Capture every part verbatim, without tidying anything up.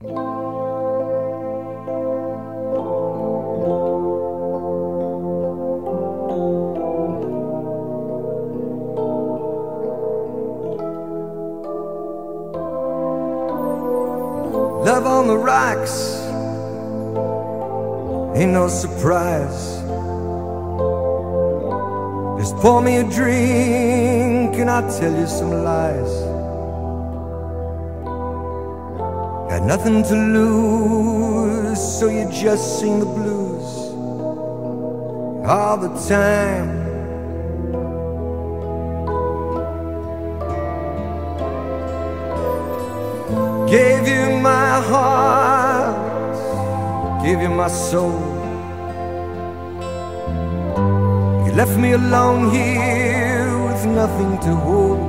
Love on the rocks ain't no surprise. Just pour me a drink and I'll tell you some lies. Got nothing to lose, so you just sing the blues all the time. Gave you my heart, gave you my soul. You left me alone here with nothing to hold.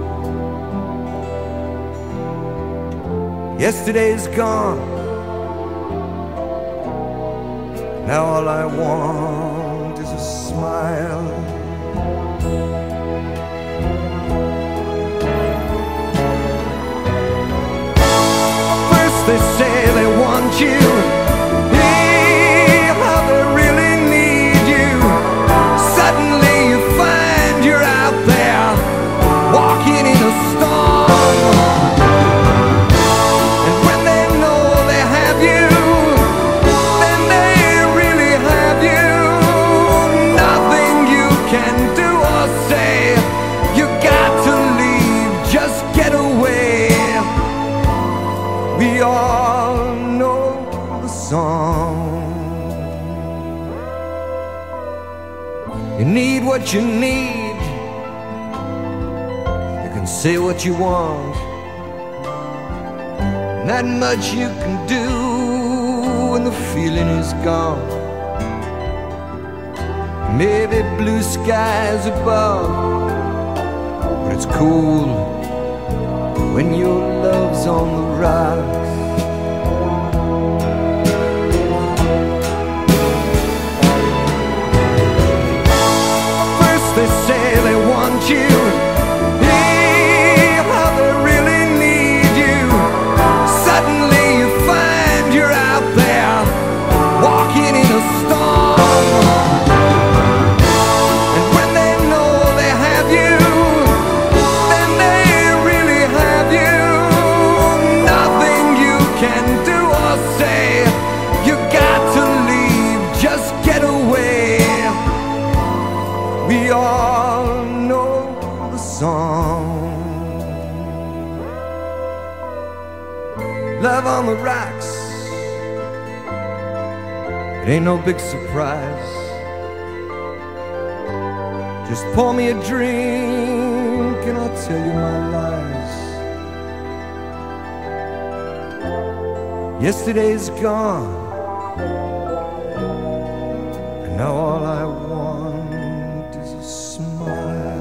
Yesterday's gone, now all I want is a smile. They say they want you, yeah, how they really need you. Suddenly you find you're out there, walking in a storm. And when they know they have you, then they really have you. Nothing you can do or say, you got to leave, just get away. We all know the song. You need what you need. You can say what you want. Not much you can do when the feeling is gone. Maybe blue skies above, but it's cool when your love's on the rocks. First they say they want you, yeah, how they really need you. Suddenly you find you're out there, walking in a storm. And when they know they have you, then they really have you. Nothing you can do or say, you got to leave, just get away. We all know the song. Love on the rocks, it ain't no big surprise. Just pour me a drink and I'll tell you my lies. Yesterday's gone, and now all I want is a smile.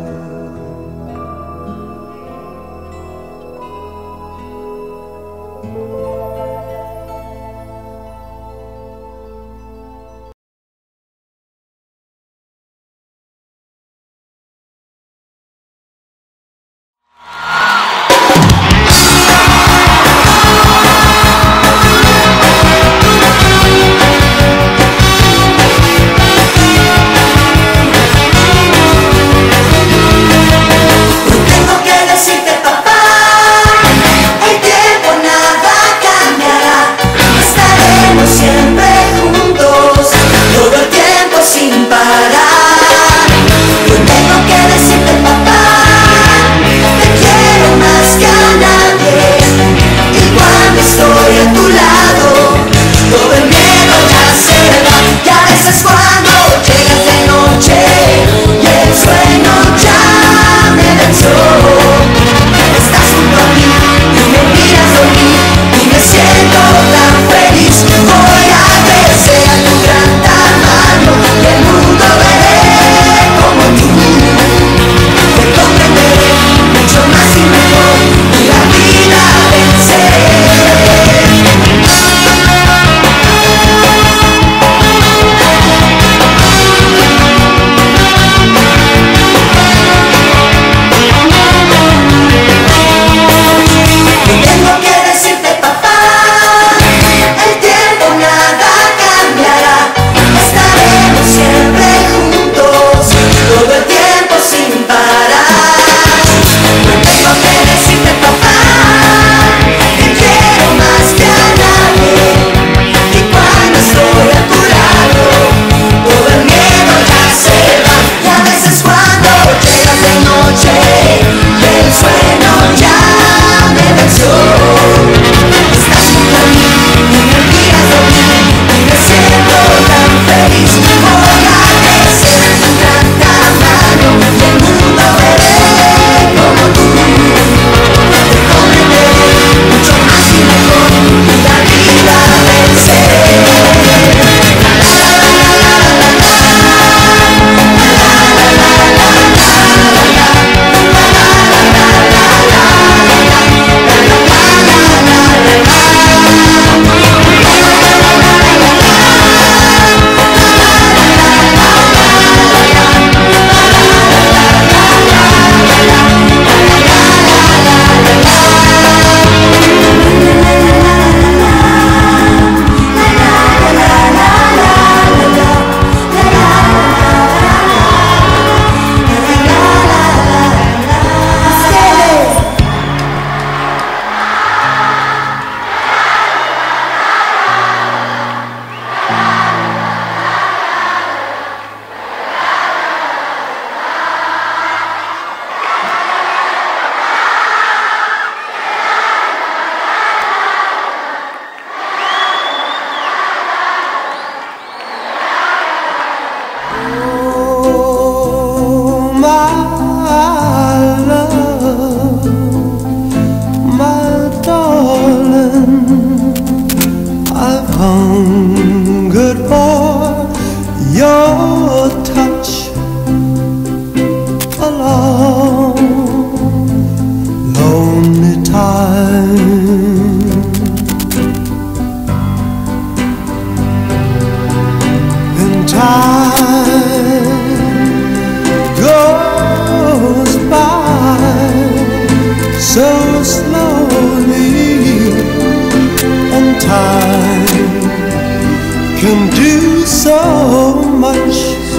time can do so much.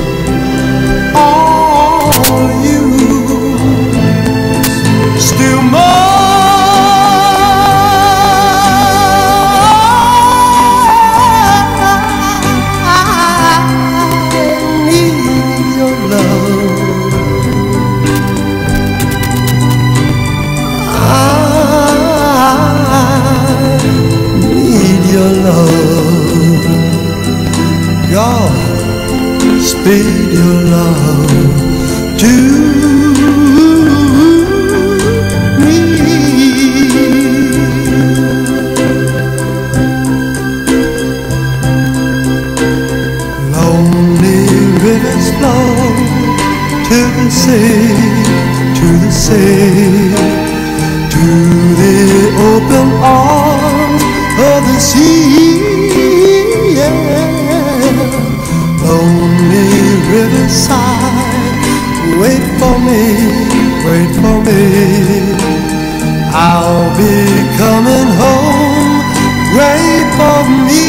Are you still more? God, speed your love to me. Lonely rivers flow to the sea, to the sea, to the open arms of the sea. Lonely riverside, wait for me, wait for me. I'll be coming home, wait for me.